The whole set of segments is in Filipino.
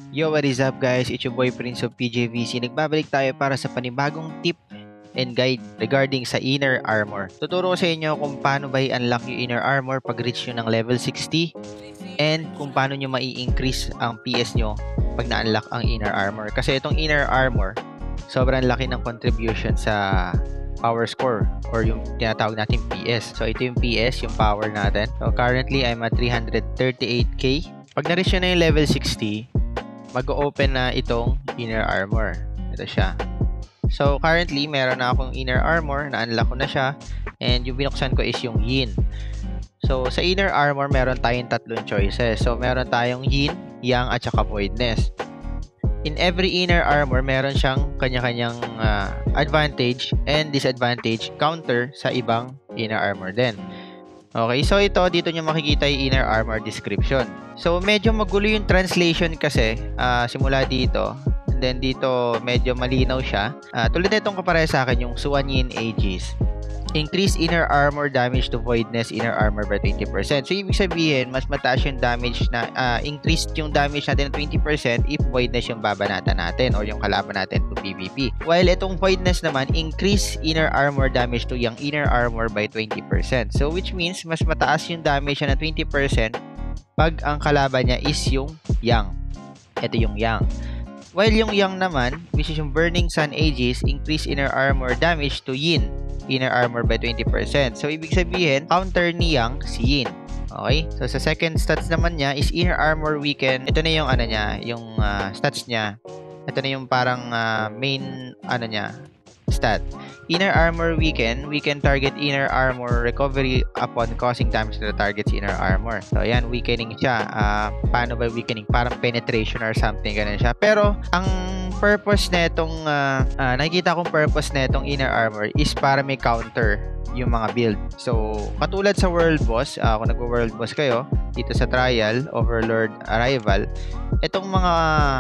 Yo, what is up guys? It's your boy Prince of PJVC. Nagbabalik tayo para sa panibagong tip and guide regarding sa inner armor. Tuturo ko sa inyo kung paano ba i-unlock yung inner armor pag reach nyo ng level 60 and kung paano nyo mai-increase ang PS nyo pag na-unlock ang inner armor. Kasi itong inner armor, sobrang laki ng contribution sa power score or yung tinatawag natin PS. So ito yung PS, yung power natin. So currently I'm at 338k. Pag na-reach nyo na yung level 60, mag-open na itong inner armor. Ito siya. So, currently, meron na akong inner armor. Na-unlock ko na siya. And yung binuksan ko is yung yin. So, sa inner armor, meron tayong tatlong choices. So, meron tayong yin, yang, at saka voidness. In every inner armor, meron siyang kanya-kanyang advantage and disadvantage counter sa ibang inner armor din. Okay, so ito, dito nyo makikita yung inner armor description. So, medyo magulo yung translation kasi, simula dito. And then dito, medyo malinaw siya. Tulad na itong kapareha sa akin, yung Suanyin Aegis. Increase inner armor damage to voidness inner armor by 20%. So, ibig sabihin, mas mataas yung damage na, increased yung damage natin ng 20% if voidness yung babanatan natin or yung kalaban natin to PvP. While itong voidness naman, increase inner armor damage to yung inner armor by 20%. So, which means, mas mataas yung damage na 20% pag ang kalaban niya is yung yang. Ito yung yang. While yung yang naman, which is yung Burning Sun Aegis, increase inner armor damage to yin inner armor by 20%. So, ibig sabihin, counter ni yang si yin. Okay? So, sa second stats naman niya is inner armor weaken. Ito na yung ano niya, yung stats niya. Ito na yung parang main ano niya, stat. Inner armor weaken target inner armor recovery upon causing damage to the target's inner armor. So, ayan, weakening siya. Paano ba weakening? Parang penetration or something, ganun siya. Pero, ang purpose na itong, nakikita kong purpose na itong inner armor is para may counter yung mga build. So, katulad sa world boss, kung nag-world boss kayo, dito sa trial, overlord, arrival, itong mga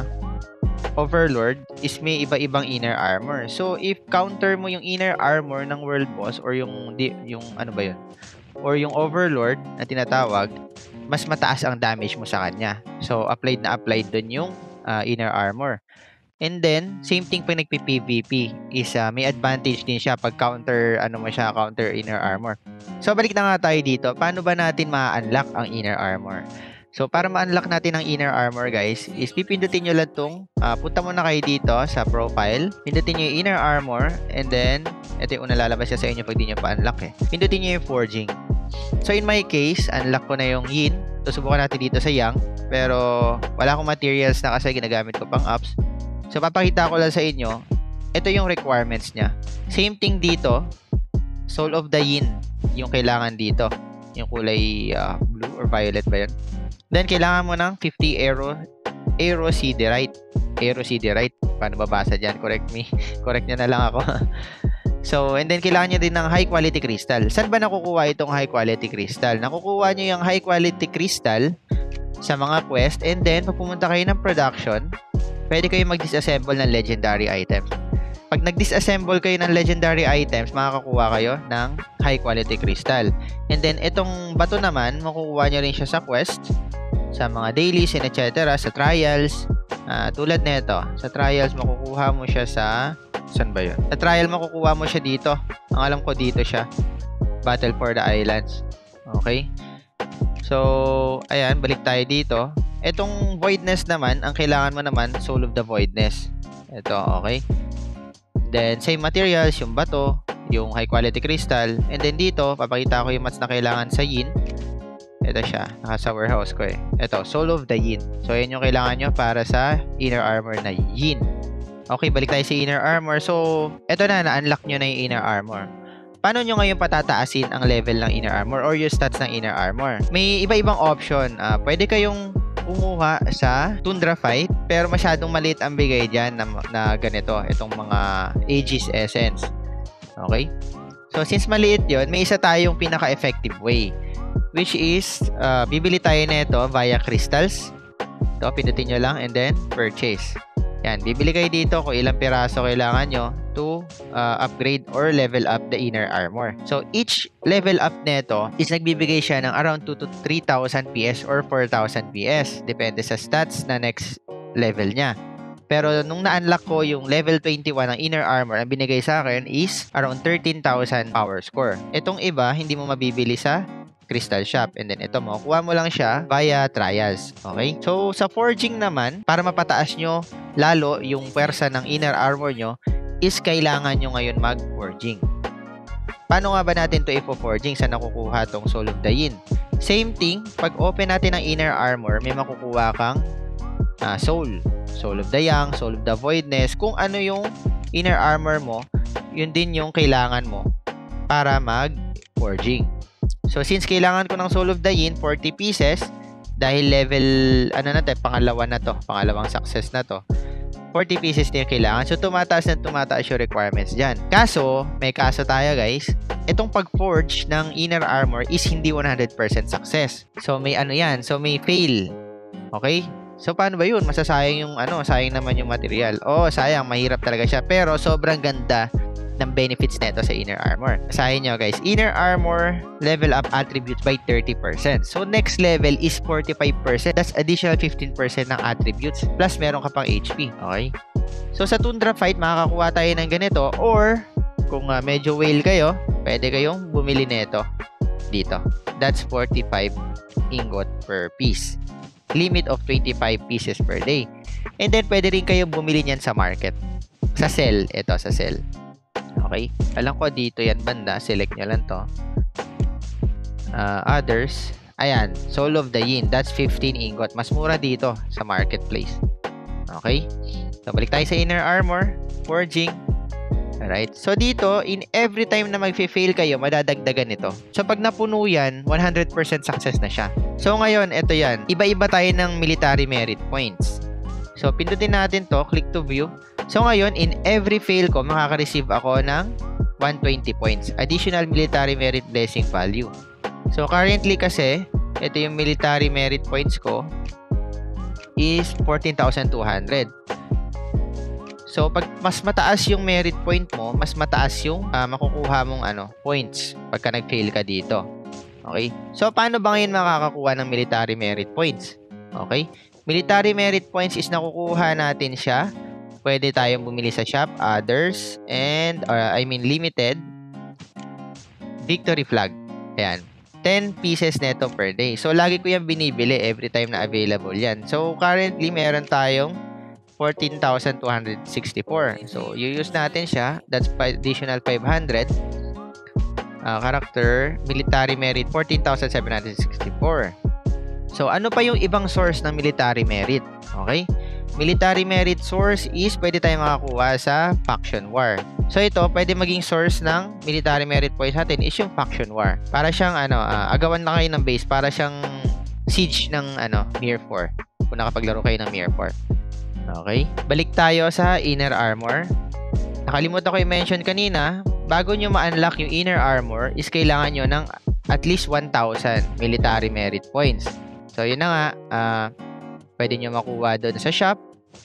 overlord is may iba-ibang inner armor. So, if counter mo yung inner armor ng world boss or yung ano ba yun? Or yung overlord na tinatawag, mas mataas ang damage mo sa kanya. So, applied dun yung inner armor. And then, same thing pag nagpi-PVP is may advantage din siya pag counter inner armor. So, balik na nga tayo dito. Paano ba natin ma-unlock ang inner armor? So, para ma-unlock natin ang inner armor, guys, is pipindutin nyo lang itong, punta muna kayo dito sa profile, pindutin nyo yung inner armor, and then, ito yung una lalabas siya sa inyo pag di nyo pa-unlock eh. Pindutin nyo yung forging. So, in my case, unlock ko na yung yin. So, subukan natin dito sa yang, pero wala akong materials na kasi ginagamit ko pang ups. So, papakita ko lang sa inyo, ito yung requirements niya. Same thing dito, Soul of the Yin, yung kailangan dito. Yung kulay blue or violet ba yun? Then, kailangan mo ng 50 Aero Siderite. Aero Siderite. Paano babasa dyan? Correct me. Correct nyo na lang ako. So, and then, kailangan nyo din ng high quality crystal. Saan ba nakukuha itong high quality crystal? Nakukuha nyo yung high quality crystal sa mga quest. And then, pag pumunta kayo ng production, pwede kayo mag-disassemble ng legendary item. Pag nag-disassemble kayo ng legendary items, makakakuha kayo ng high quality crystal. And then, itong bato naman, makukuha nyo rin siya sa quest, sa mga dailies, and etc. Sa trials. Tulad nito, sa trials, makukuha mo siya sa... Saan ba yun? Sa trial, makukuha mo siya dito. Ang alam ko dito siya. Battle for the Islands. Okay? So, ayan, balik tayo dito. Itong voidness naman, ang kailangan mo naman, Soul of the Voidness. Ito, okay? Then, same materials, yung bato, yung high quality crystal. And then dito, papakita ko yung mats na kailangan sa yin. Ito siya, naka sa warehouse ko eh. Ito, Soul of the Yin. So, yan yung kailangan nyo para sa inner armor na yin. Okay, balik tayo sa inner armor. So, ito na-unlock nyo na yung inner armor. Paano nyo ngayon patataasin ang level ng inner armor or yung stats ng inner armor? May iba-ibang option. Pwede kayong kumuha sa Tundra Fight, pero masyadong maliit ang bigay dyan na ganito, itong mga Aegis Essence. Okay? So, since maliit yon, may isa tayong pinaka-effective way, which is, bibili tayo nito via crystals. Ito, pindutin nyo lang and then purchase. Yan, bibili kayo dito kung ilang piraso kailangan nyo to upgrade or level up the inner armor. So, each level up neto is nagbibigay siya ng around 2 to 3,000 PS or 4,000 PS. Depende sa stats na next level niya. Pero nung na-unlock ko yung level 21 ng inner armor, ang binigay sa akin is around 13,000 power score. Itong iba, hindi mo mabibili sa Crystal Shop. And then ito mo, kuha mo lang siya via trials. Okay? So, sa forging naman, para mapataas nyo lalo yung pwersa ng inner armor nyo, is kailangan nyo ngayon mag-forging. Paano nga ba natin to i-forging? Saan nakukuha tong Soul of the Yin? Same thing, pag open natin ang inner armor, may makukuha kang soul. Soul of the Yang, Soul of the Voidness. Kung ano yung inner armor mo, yun din yung kailangan mo para mag-forging. So, since kailangan ko ng Soul of the Yin, 40 pieces, dahil level, pangalawang success na to, 40 pieces na yung kailangan. So, tumataas yung requirements dyan. Kaso, may kaso tayo guys, itong pag-forge ng inner armor is hindi 100% success. So, may yan. So, may fail. Okay? So, paano ba yun? Masasayang yung sayang naman yung material. Sayang, mahirap talaga siya. Pero, sobrang ganda ng benefits nito sa inner armor. Basahin nyo guys, inner armor level up attributes by 30%. So next level is 45%. That's additional 15% ng attributes. Plus meron ka pang HP. Okay? So sa Tundra fight, makakakuha tayo ng ganito. Or kung medyo whale kayo, pwede kayong bumili nito dito. That's 45 ingot per piece. Limit of 25 pieces per day. And then pwede rin kayong bumili niyan sa market. Sa sell. Ito sa sell. Okay? Alam ko dito yan banda. Select nyo lang to. Others. Ayan. Soul of the Yin. That's 15 ingot. Mas mura dito sa marketplace. Okay? So, balik tayo sa inner armor. Forging. Alright? So, dito, in every time na mag-fail kayo, madadagdagan ito. So, pag napuno yan, 100% success na siya. So, ngayon, ito yan. Iba-iba tayo ng military merit points. So, pindutin natin to. Click to view. So, ngayon, in every fail ko, makaka-receive ako ng 120 points. Additional military merit blessing value. So, currently kasi, ito yung military merit points ko is 14,200. So, pag mas mataas yung merit point mo, mas mataas yung makukuha mong points pagka nag-fail ka dito. Okay? So, paano ba ngayon makakakuha ng military merit points? Okay? Military merit points is nakukuha natin siya. Pwede tayong bumili sa shop, others, and, limited. Victory flag. Ayan. 10 pieces neto per day. So, lagi ko yan binibili every time na available yan. So, currently, meron tayong 14,264. So, use natin siya. That's additional 500. Character, military merit, 14,764. So, ano pa yung ibang source ng military merit? Okay? Military merit source is pwede tayong makakuha sa faction war. So, ito, pwede maging source ng military merit points natin is yung faction war. Para siyang, agawan na kayo ng base. Para siyang siege ng, Mirror 4. Kung nakapaglaro kayo ng Mirror 4. Okay? Balik tayo sa inner armor. Nakalimutan ko i-mention kanina, bago nyo ma-unlock yung inner armor, is kailangan nyo ng at least 1,000 military merit points. So, yun na nga, pwede nyo makuha doon sa shop,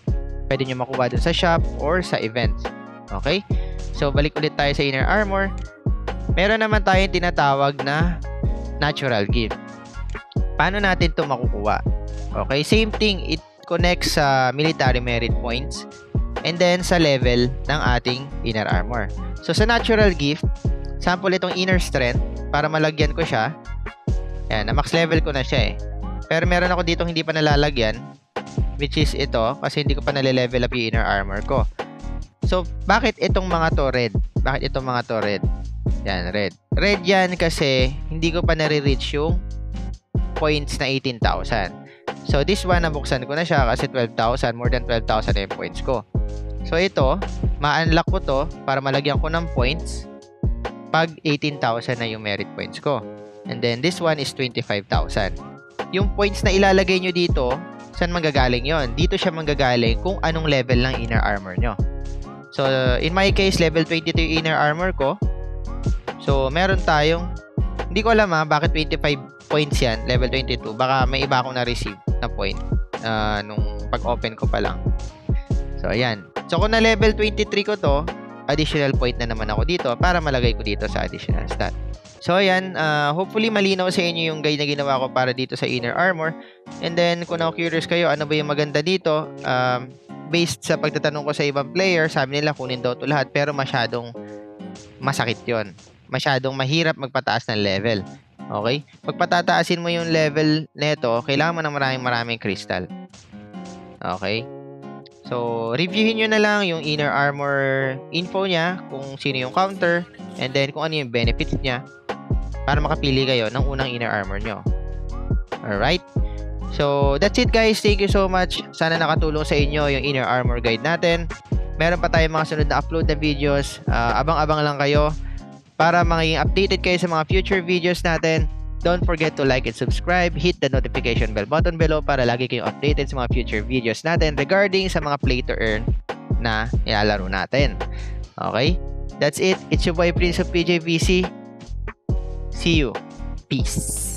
or sa events. Okay? So, balik ulit tayo sa inner armor. Meron naman tayong tinatawag na natural gift. Paano natin ito makukuha? Okay? Same thing, it connects sa military merit points and then sa level ng ating inner armor. So, sa natural gift, sample itong inner strength para malagyan ko siya. Yan, na max level ko na siya eh. Pero meron ako dito hindi pa nalalagyan, which is ito, kasi hindi ko pa nale-level up yung inner armor ko. So, bakit itong mga to red? Bakit itong mga to red? Yan, red. Red yan kasi hindi ko pa nare-reach yung points na 18,000. So, this one, nabuksan ko na siya kasi 12,000, more than 12,000 na yung points ko. So, ito, ma-unlock ko to para malagyan ko ng points pag 18,000 na yung merit points ko. And then, this one is 25,000. Yung points na ilalagay nyo dito, saan manggagaling yon? Dito siya manggagaling kung anong level ng inner armor nyo. So, in my case, level 22 yung inner armor ko. So, meron tayong, hindi ko alam bakit 25 points yan, level 22. Baka may iba akong na-receive na point nung pag-open ko pa lang. So, ayan. So, kung na level 23 ko to, additional point na naman ako dito para malagay ko dito sa additional stat. So ayan, hopefully malinaw sa inyo yung guide na ginawa ko para dito sa inner armor. And then kung na-curious kayo, ano ba yung maganda dito? Based sa pagtatanong ko sa ibang player, sabi nila kunin daw to lahat pero masyadong masakit yon. Masyadong mahirap magpataas ng level. Okay? Pag patataasin mo yung level nito, kailangan mo ng maraming crystal. Okay? So, reviewin nyo na lang yung inner armor info niya, kung sino yung counter, and then kung ano yung benefits niya para makapili kayo ng unang inner armor nyo. Alright? So, that's it guys. Thank you so much. Sana nakatulong sa inyo yung inner armor guide natin. Meron pa tayong mga sunod na upload na videos. Abang-abang lang kayo para maging updated kayo sa mga future videos natin. Don't forget to like and subscribe. Hit the notification bell button below para lagi kayong updated sa mga future videos natin regarding sa mga play to earn na ilalaro natin. Okay? That's it. It's your boy Prince of PJVC. See you. Peace.